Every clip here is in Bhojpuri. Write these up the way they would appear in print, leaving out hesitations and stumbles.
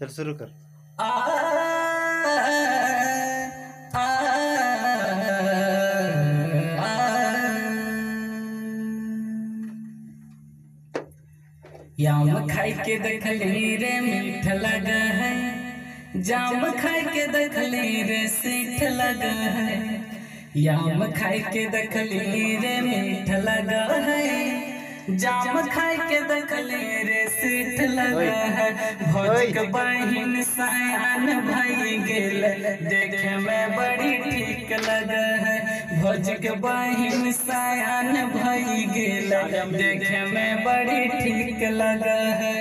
चल शुरू कर। याम खाई के देखली रे मीठ लगा है, जाम खाई के देखली रे सीठ लगा है। याम खाई के देखली रे मीठ लगा है, जाम खाई के देखली रे सीठ लगा है। भोज के बहिन सयान भई गेल, देखे में बड़ी ठीक लगा है। भोज के बहिन सयान भई गेल, देखे में बड़ी ठीक लगा है।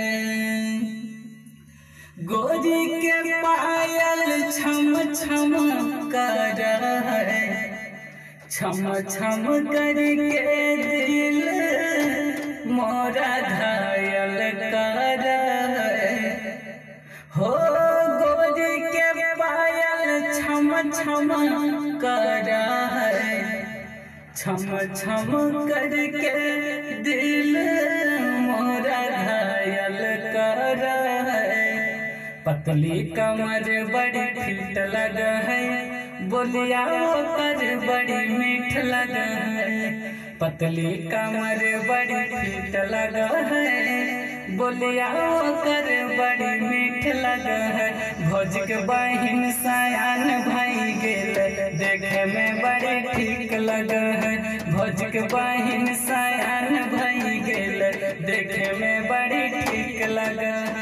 गोरी के पायल छम छम कर है, छम छम करके दिल मोरा घायल कर है। हो गोरी के पायल छम छम कर है, छम छम करके दिल मोरा घायल कर है। पतली कमर बड़ी फिट लगा है, बोलिया पर बड़ी मीठ लगा है। पतली कमर बड़ी फिट लगा है, बोलिया कर बड़ी मीठ लगा है। भोज के बहिन सयान भई गेल, देखे में बड़ी ठीक लगा है। भोज के बहिन सयान भई गेल, देखे में बड़ी ठीक लगा है।